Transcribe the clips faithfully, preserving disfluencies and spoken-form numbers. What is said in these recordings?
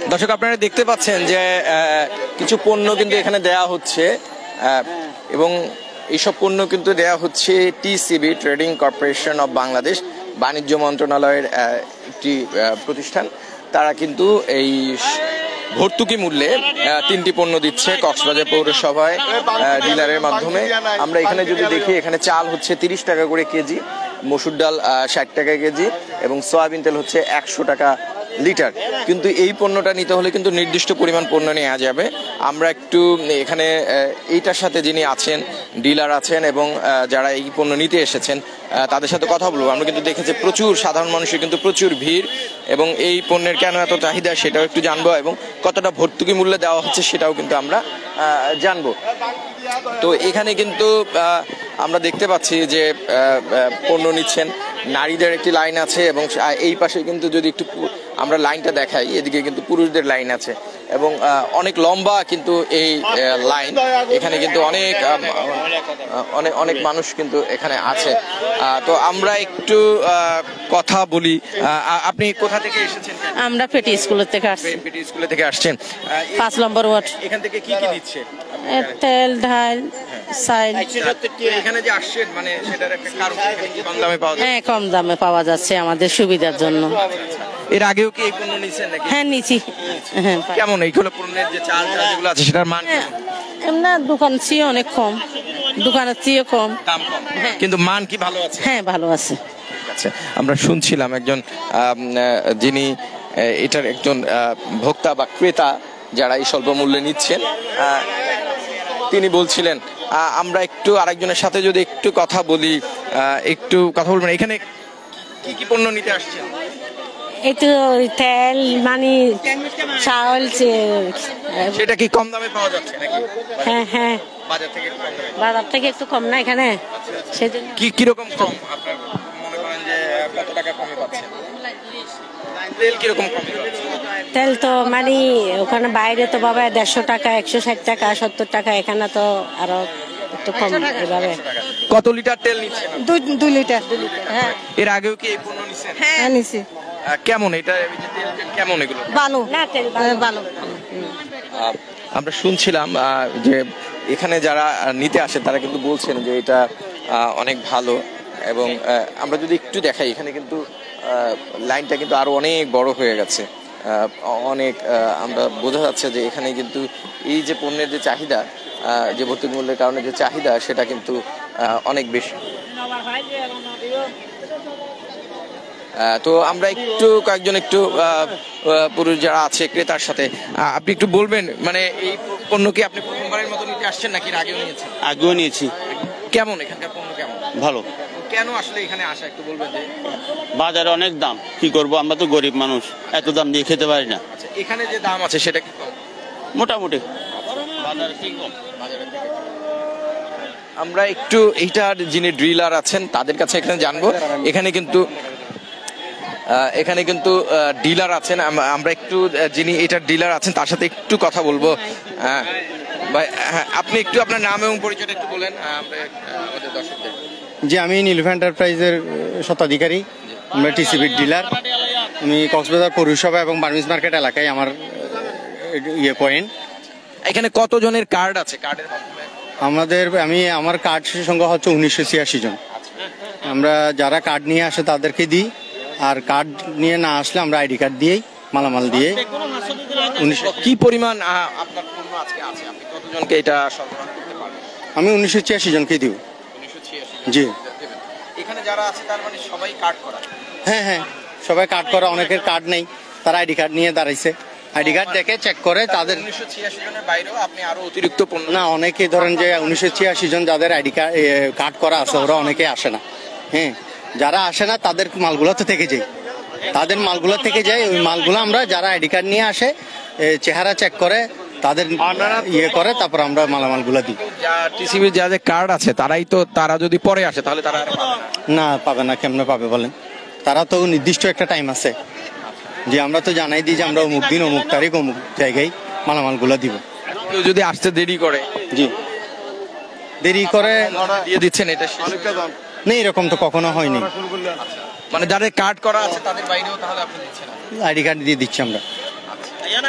দর্শক আপনারা দেখতে পাচ্ছেন যে কিছু পণ্য কিন্তু এখানে দেয়া হচ্ছে এবং এইসব পণ্য কিন্তু দেয়া হচ্ছে TCB trading corporation of Bangladesh বাণিজ্য মন্ত্রণালয়ের একটি প্রতিষ্ঠান। তারা কিন্তু এই ভর্তুকি মূল্যে তিনটি পণ্য দিচ্ছে কক্সবাজার পৌরসভায় ডিলারের মাধ্যমে। আমরা এখানে যদি দেখি এখানে চাল হচ্ছে তিরিশ টাকা করে কেজি, মসুর ডাল ষাট টাকা কেজি এবং সয়াবিন তেল হচ্ছে একশো টাকা লিটার। কিন্তু এই পণ্যটা নিতে হলে কিন্তু নির্দিষ্ট পরিমাণ পণ্য নেওয়া যাবে। আমরা একটু এখানে এইটার সাথে যিনি আছেন ডিলার আছেন এবং যারা এই পণ্য নিতে এসেছেন তাদের সাথে কথা বলবো। আমরা কিন্তু দেখেছি প্রচুর সাধারণ মানুষের কিন্তু প্রচুর ভিড় এবং এই পণ্যের কেন এত চাহিদা সেটাও একটু জানবো এবং কতটা ভর্তুকি মূল্যে দেওয়া হচ্ছে সেটাও কিন্তু আমরা জানবো। তো এখানে কিন্তু আমরা দেখতে পাচ্ছি যে পণ্য নিচ্ছেন, নারীদের একটি লাইন আছে এবং এই পাশে কিন্তু যদি একটু আমরা লাইনটা দেখাই এদিকে কিন্তু পুরুষদের লাইন আছে এবং অনেক লম্বা কিন্তু এই লাইন। এখানে কিন্তু অনেক অনেক অনেক মানুষ কিন্তু এখানে আছে। তো আমরা একটু কথা বলি। আপনি কোথা থেকে এসেছেন? আমরা পেটি স্কুল থেকে আসছি। পেটি স্কুল থেকে আসছেন, পাঁচ নম্বর ওয়ার্ড। এখান থেকে কি কি দিচ্ছে? তেল, ডাল, চাল। এখানে যে আসছেন মানে সেটার একটা কারণ কম দামে পাওয়া যায়। হ্যাঁ, কম দামে পাওয়া যাচ্ছে আমাদের সুবিধার জন্য। এর আগেও কি এই পণ্য নিছেন নাকি? হ্যাঁ, নিছি। হ্যাঁ। কেমন এইগুলো পণ্যের যে চাল চাল যেগুলো আছে সেটার মান এমনা দোকান চেয়ে অনেক কম, দোকানের চেয়ে কম, দাম কম, কিন্তু মান কি ভালো আছে? হ্যাঁ, ভালো আছে। ঠিক আছে, আমরা শুনছিলাম একজন যিনি এটার একজন ভোক্তা বা ক্রেতা যারা এই স্বল্প মূল্যে নিচ্ছেন তিনি বলছিলেন। আমরা একটু আরেকজনের সাথে যদি একটু কথা বলি, একটু কথা বলবেন। এখানে কি কি পণ্য নিতে আসছেন? এই তো তেল, মানে চাউল। সেটা কি কম দামে পাওয়া যাচ্ছে নাকি? হ্যাঁ হ্যাঁ, বাজার থেকে একটু কম দামে। বাজার থেকে একটু কম না এখানে? সেজন্য কি কি রকম কম? আপনারা মনে করেন যে কত টাকা কমে পাচ্ছেন? তেল কি রকম কমে পাচ্ছেন? তেল তো মানে ওখানে বাইরে তো বাবা দেড়শো টাকা, একশো ষাট টাকা, সত্তর টাকা। এখানে তো আরো একটু কম। এভাবে কত লিটার তেল নিচ্ছেন? দুই লিটার। হ্যাঁ। এর আগেও কি এই পণ্য নিছেন? হ্যাঁ, নিছি। কেমন এটা কেমন এগুলো? ভালো না, তেল ভালো। আমরা শুনছিলাম যে এখানে যারা নিতে আসে তারা কিন্তু বলছেন যে এটা অনেক ভালো এবং আমরা যদি একটু দেখাই এখানে কিন্তু লাইনটা কিন্তু আরো অনেক বড় হয়ে গেছে। অনেক আমরা বোঝা যাচ্ছে যে এখানে কিন্তু এই যে পণ্যের যে চাহিদা, যে ভর্তুকি মূল্যের কারণে যে চাহিদা সেটা কিন্তু অনেক বেশি। তো আমরা একটু কয়েকজন একটু পুরুষ যারা আছে ক্রেতার সাথে আপনি একটু বলবেন, মানে এই পণ্য কি আপনি প্রথমবারের মতো নিতে আসছেন নাকি আগেও নিয়েছেন? আগেও নিয়েছি। কেমন এখানকার পণ্য কেমন? ভালো। কেন আসলে এখানে আসা একটু বলবেন? যে বাজারে অনেক দাম, কি করব, আমরা তো গরিব মানুষ, এত দাম দিয়ে খেতে পারি না। আচ্ছা, এখানে যে দাম আছে সেটা কি কম? মোটামুটি বাজারে কি কম। আমরা একটু এইটার যিনি ড্রিলার আছেন তাদের কাছে এখানে জানবো। এখানে কিন্তু এখানে কিন্তু ডিলার আছেন, আমরা একটু যিনি এটার ডিলার আছেন তার সাথে একটু কথা বলবো। হ্যাঁ ভাই, হ্যাঁ আপনি একটু আপনার নাম এবং পরিচয়টা একটু বলেন আমাদের দর্শকদের। জি, আমি নীলফা এন্টারপ্রাইজের স্বত্বাধিকারী, আমরা টিসিবির ডিলার। আমি কক্সবাজার পৌরসভা এবং বার্মিজ মার্কেট এলাকায় আমার ইয়ে পয়েন্ট। এখানে কতজনের কার্ড আছে? কার্ডের মাধ্যমে আমাদের আমি আমার কার্ড সংখ্যা হচ্ছে উনিশশো ছিয়াশি জন। আমরা যারা কার্ড নিয়ে আসে তাদেরকে দিই, আর কার্ড নিয়ে না আসলে আমরা আইডি কার্ড দিয়েই মালামাল দিয়ে। কি পরিমাণ আপনার পণ্য আজকে আছে? আপনি কতজনকে এটা সরবরাহ করতে পারবেন? আমি উনিশশো ছিয়াশি জনকে দিব। জি। এখানে যারা আছে তার মানে সবাই কার্ড করা? হ্যাঁ হ্যাঁ, সবাই কার্ড করা। অনেকের কার্ড নেই, তারা আইডি কার্ড নিয়ে দাঁড়াইছে, আইডি কার্ড দেখে চেক করে তাদের। উনিশশো ছিয়াশি জনের বাইরেও আপনি আরো অতিরিক্ত পণ্য? না, অনেকে ধরেন যে উনিশশো ছিয়াশি জন যাদের আইডি কার্ড কার্ড করা আছে ওরা অনেকে আসে না। হ্যাঁ, যারা আসে না তাদের মালগুলো তো থেকে যায়, তাদের মালগুলো থেকে যায়। ওই মালগুলো আমরা যারা আইডি কার্ড নিয়ে আসে চেহারা চেক করে তাদের ইয়ে করে, তারপর আমরা মালামালগুলো দিই। টিসিবির যাদের কার্ড আছে তারাই তো, তারা যদি পরে আসে তাহলে তারা না পাবে না। কেমনে পাবে বলেন? তারা তো নির্দিষ্ট একটা টাইম আছে যে আমরা তো জানাই দিই যে আমরা অমুক দিন অমুক তারিখ অমুক জায়গায় মালামালগুলো দিব। কেউ যদি আসতে দেরি করে? জি, দেরি করে দিয়ে দিচ্ছেন এটা? না, এরকম তো কখনো হয়নি। মানে যাদের কার্ড করা আছে তাদের বাইরেও তাহলে আপনি দিচ্ছেন? আইডি কার্ড দিয়ে দিচ্ছি আমরা।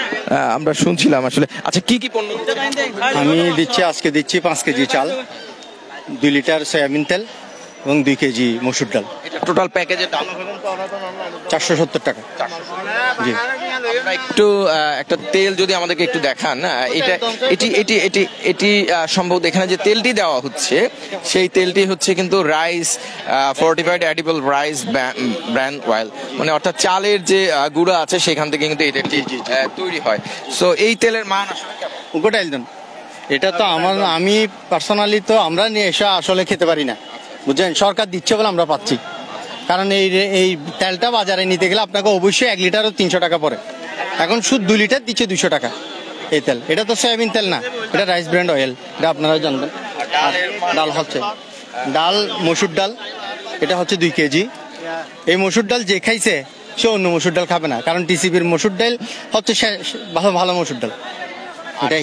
আহ, আমরা শুনছিলাম আসলে। আচ্ছা কি কি পণ্য দিচ্ছেন? আমি দিচ্ছি আজকে দিচ্ছি পাঁচ কেজি চাল, দুই লিটার সয়াবিন তেল এবং দুই কেজি মসুর ডাল। এটা টোটাল প্যাকেজের দাম চারশো সত্তর টাকা। জি, আমরা একটু আহ, একটা তেল যদি আমাদেরকে একটু দেখান। আহ, এটা এটি এটি এটি এটি আহ, সম্ভবত এখানে যে তেলটি দেওয়া হচ্ছে সেই তেলটি হচ্ছে কিন্তু rice fortified edible rice brand oil, মানে অর্থাৎ চালের যে আহ, গুঁড়া আছে সেখান থেকে কিন্তু এটা তৈরি হয়। সো এই তেলের মান আসলে কেমন? উগোটাইল দেন। এটা তো আমার আমি পার্সোনালি তো আমরা নিয়ে এসে আসলে খেতে পারি না, বুঝছেন, সরকার দিচ্ছে বলে আমরা পাচ্ছি। কারণ এই এই তেলটা বাজারে নিতে গেলে আপনাকে অবশ্যই এক লিটারও তিনশো টাকা পড়ে, এখন শুধু দুই লিটার দিচ্ছে দুইশো টাকা এই তেল। এটা তো সয়াবিন তেল না, এটা রাইস ব্র্যান্ড অয়েল, এটা আপনারাও জানবেন। ডাল হচ্ছে ডাল মসুর ডাল, এটা হচ্ছে দুই কেজি। এই মসুর ডাল যে খাইছে সে অন্য মসুর ডাল খাবে না, কারণ টিসিবির মসুর ডাল হচ্ছে ভালো ভালো মসুর ডাল। এটাই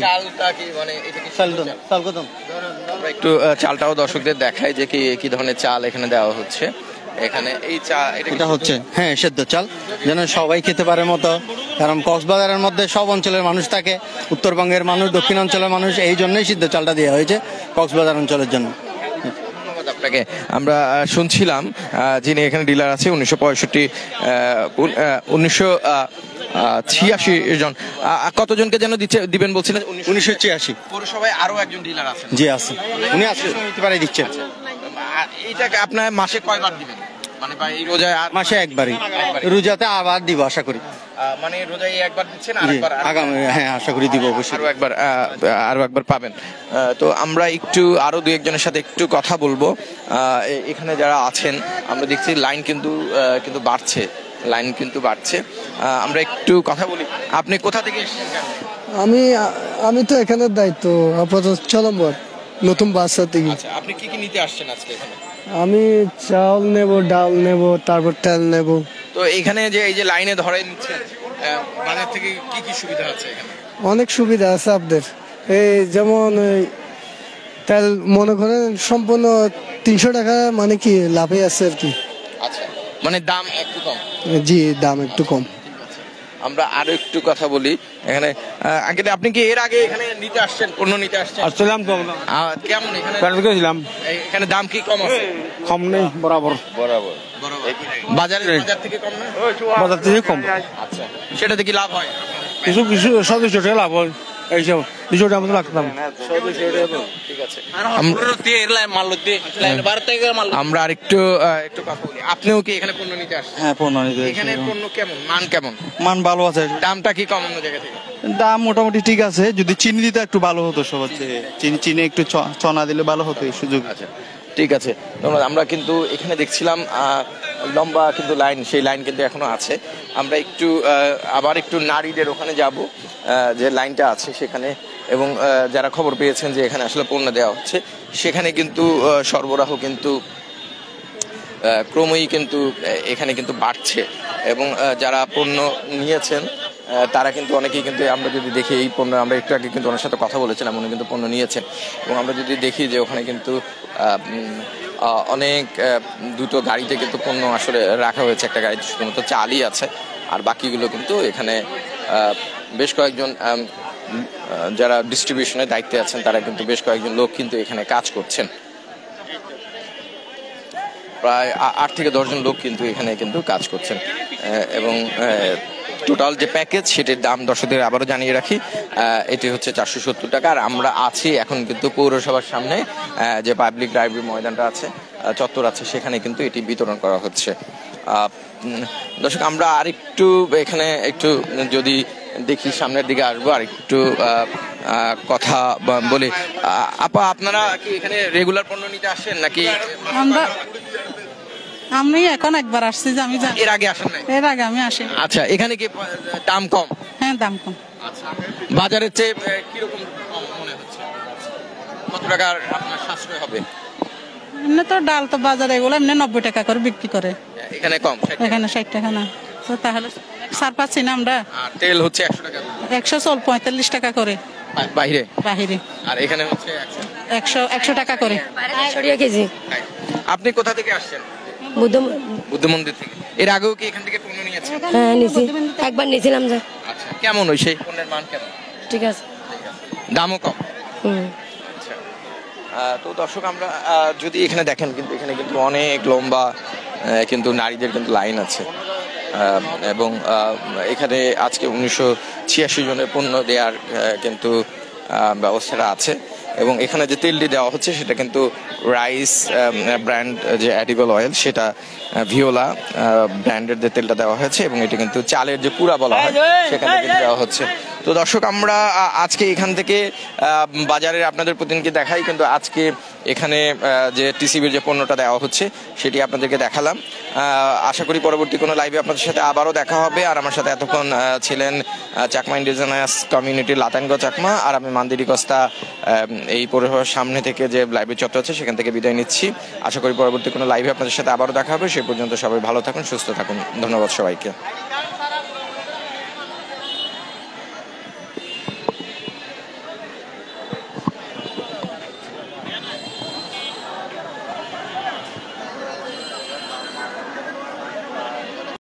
আমরা একটু আহ, চালটাও দর্শকদের দেখাই যে কি কি ধরনের চাল এখানে দেওয়া হচ্ছে। এখানে এই চা এটা হচ্ছে হ্যাঁ সেদ্ধ চাল, যেন সবাই খেতে পারে মতো। কারণ কক্সবাজারের মধ্যে সব অঞ্চলের মানুষ থাকে, উত্তরবঙ্গের মানুষ, দক্ষিণ অঞ্চলের মানুষ, এই জন্যই সিদ্ধ চালটা দেওয়া হয়েছে কক্সবাজার অঞ্চলের জন্য। ধন্যবাদ আপনাকে। আমরা আহ, শুনছিলাম আহ, যিনি এখানে ডিলার আছে উনিশশো পঁয়ষট্টি উনিশশো ছিয়াশি জন, আহ, কতজনকে যেন দিচ্ছে দিবেন বলছিলেন? উনিশশো ছিয়াশি পৌরসভায় আরো একজন ডিলার আছেন। জি আছে, উনি আজকে দিতে পারে দিচ্ছেন। এইটাকে আপনার মাসে কয়বার দিবেন? মানে বা এই রোজায় আর মাসে একবারই, রোজাতে আবার দিব আশা করি। মানে রোজায় একবার দিচ্ছেন, আরেকবার আগামী হ্যাঁ আশা করি দিব অবশ্যই, আরো একবার আহ, আরো একবার পাবেন। আহ, তো আমরা একটু আরো দুই একজনের সাথে একটু কথা বলবো। আহ, এ- এখানে যারা আছেন আমরা দেখছি লাইন কিন্তু আহ, কিন্তু বাড়ছে, লাইন কিন্তু বাড়ছে। আহ, আমরা একটু কথা বলি। আপনি কোথা থেকে এসেছেন? কেন? আমি আমি তো এখানের দায়িত্ব আপাতত চলম্বর নতুন বাসা থেকে। আচ্ছা, আপনি কি কি নিতে আসছেন আজকে এখানে? আমি চাল নেব, ডাল নেব, তারপর তেল নেব। তো এখানে যে এই যে লাইনে ধরে নিচ্ছেন, আহ, বাজার থেকে কি কি সুবিধা আছে এখানে? অনেক সুবিধা আছে আপনাদের, এই যেমন এই তেল মনে করেন সম্পূর্ণ তিনশো টাকা, মানে কি লাভে আছে আর কি। আচ্ছা, মানে দাম একটু কম। জি, দাম একটু কম। আমরা আরো একটু কথা বলি এখানে। আহ, আগে আপনি কি এর আগে এখানে নিতে আসছেন, পণ্য নিতে আসছেন? আসছিলাম তো আহ, কেমন এখানে গেছিলাম, এই- এখানে দাম কি কম আছে? কম নেই, বরাবর বরাবর বাজারে বাজার থেকে কম না? বাজার থেকে কম। আচ্ছা, সেটাতে কি লাভ হয়? কিছু কিছু সব দুশো টাকা লাভ হয়, এইসব দুশো টাকা মতো লাগতাম। ঠিক আছে, আমরা আর একটু আহ, একটু কথা বলি। আপনিও কি এখানে পণ্য নিতে আসছেন? হ্যাঁ পণ্য নিতে এখানে পণ্য কেমন, মান কেমন? মান ভালো আছে, দামটা কি কম অন্য জায়গা থেকে? দাম মোটামুটি ঠিক আছে। যদি চিনি দিতে একটু ভালো হতো, সব হচ্ছে চিনি চিনি একটু চ- চনা দিলে ভালো হতো এই সুযোগ। আচ্ছা, ঠিক আছে, ধন্যবাদ। আমরা কিন্তু এখানে দেখছিলাম আহ, লম্বা কিন্তু লাইন, সেই লাইন কিন্তু এখনো আছে। আমরা একটু আহ, আবার একটু নারীদের ওখানে যাব, যে লাইনটা আছে সেখানে, এবং আহ, যারা খবর পেয়েছেন যে এখানে আসলে পণ্য দেওয়া হচ্ছে, সেখানে কিন্তু আহ, সরবরাহ কিন্তু আহ, ক্রমেই কিন্তু আহ, এখানে কিন্তু বাড়ছে, এবং আহ, যারা পণ্য নিয়েছেন আহ, তারা কিন্তু অনেকেই কিন্তু, আমরা যদি দেখি এই পণ্য, আমরা একটু আগে কিন্তু ওনার সাথে কথা বলেছিলাম, উনি কিন্তু পণ্য নিয়েছেন, এবং আমরা যদি দেখি যে ওখানে কিন্তু আহ, উম, আহ, অনেক আহ, দুটো গাড়িতে কিন্তু পণ্য আসলে রাখা হয়েছে। একটা গাড়িতে শুধুমাত্র চালই আছে, আর বাকিগুলো কিন্তু এখানে আহ, বেশ কয়েকজন আহ, আহ, যারা ডিস্ট্রিবিউশনের দায়িত্বে আছেন তারা কিন্তু বেশ কয়েকজন লোক কিন্তু এখানে কাজ করছেন। প্রায় আ- আট থেকে দশজন লোক কিন্তু এখানে কিন্তু কাজ করছেন, আহ, এবং টোটাল যে প্যাকেজ সেটির দাম দর্শকদের আবারও জানিয়ে রাখি, আহ, এটি হচ্ছে চারশো সত্তর টাকা। আর আমরা আছি এখন কিন্তু পৌরসভার সামনে, আহ, যে পাবলিক লাইব্রেরি ময়দানটা আছে, আহ, চত্বর আছে, সেখানে কিন্তু এটি বিতরণ করা হচ্ছে। আহ, উম, দর্শক আমরা আরেকটু এখানে একটু যদি দেখি, সামনের দিকে আসবো, আর একটু আহ, আহ, কথা বা- বলি। আহ, আপা, আপনারা কি এখানে রেগুলার পণ্য নিতে আসেন নাকি? আমরা আমি এখন একবার আসছি, যে আমি জানি এর আগে আসেন নাই? এর আগে আমি আসি। আচ্ছা, এখানে কি দাম কম? হ্যাঁ, দাম কম। বাজারের চেয়ে আহ, কিরকম কম মনে হচ্ছে? কত টাকার আপনার সাশ্রয় হবে? এমনি তো ডাল তো বাজারে এগুলো এমনি নব্বই টাকা করে বিক্রি করে, এখানে কম, ষাট টাকা। এখানে ষাট টাকা না, তো তাহলে সার পাচ্ছি না আমরা। আর তেল হচ্ছে একশো টাকা একশো চল পঁয়তাল্লিশ টাকা করে বা- বাইরে, বাহিরে, আর এখানে হচ্ছে একশো। একশো একশো টাকা করে সরিয়া কেজি। আপনি কোথা থেকে আসছেন? বুদ্ধ বুদ্ধ মন্দির থেকে। এর আগেও কি এখান থেকে পণ্য নিয়েছেন? হ্যাঁ নিছি, একবার নিয়েছিলাম যে। আচ্ছা, কেমন ওই সেই পণ্যের মান কেমন? ঠিক আছে, দামও কম। হুম। আচ্ছা, আহ, তো দর্শক আমরা আহ, যদি এখানে দেখেন কিন্তু এখানে কিন্তু অনেক লম্বা আহ, কিন্তু নারীদের কিন্তু লাইন আছে আহ, এবং আহ, এখানে আজকে উনিশশো ছিয়াশি জনের পণ্য দেওয়ার আহ, কিন্তু আহ, ব্যবস্থাটা আছে এবং এখানে যে তেলটি দেওয়া হচ্ছে সেটা কিন্তু রাইস ব্র্যান্ড যে অ্যাডিবল অয়েল সেটা ভিওলা ব্র্যান্ডের যে তেলটা দেওয়া হয়েছে এবং এটা কিন্তু চালের যে পুরা বলা হয় সেখানে কিন্তু দেওয়া হচ্ছে। তো দর্শক আমরা আহ, আজকে এখান থেকে আহ, বাজারের আপনাদের প্রতিনিধি দেখাই কিন্তু আজকে এখানে আহ, যে টিসিবির যে পণ্যটা দেওয়া হচ্ছে সেটি আপনাদেরকে দেখালাম। আহ, আশা করি পরবর্তী কোনো লাইভে আপনাদের সাথে আবারও দেখা হবে। আর আমার সাথে এতক্ষণ আহ, ছিলেন আহ, চাকমা ইন্ডিজিনাস কমিউনিটির লাতানগ চাকমা, আর আমি মান্দিরি কস্তা এই পৌরসভার সামনে থেকে যে লাইভের চত্বর আছে সেখান থেকে বিদায় নিচ্ছি। আশা করি পরবর্তী কোনো লাইভে আপনাদের সাথে আবারও দেখা হবে। সে পর্যন্ত সবাই ভালো থাকুন, সুস্থ থাকুন। ধন্যবাদ সবাইকে।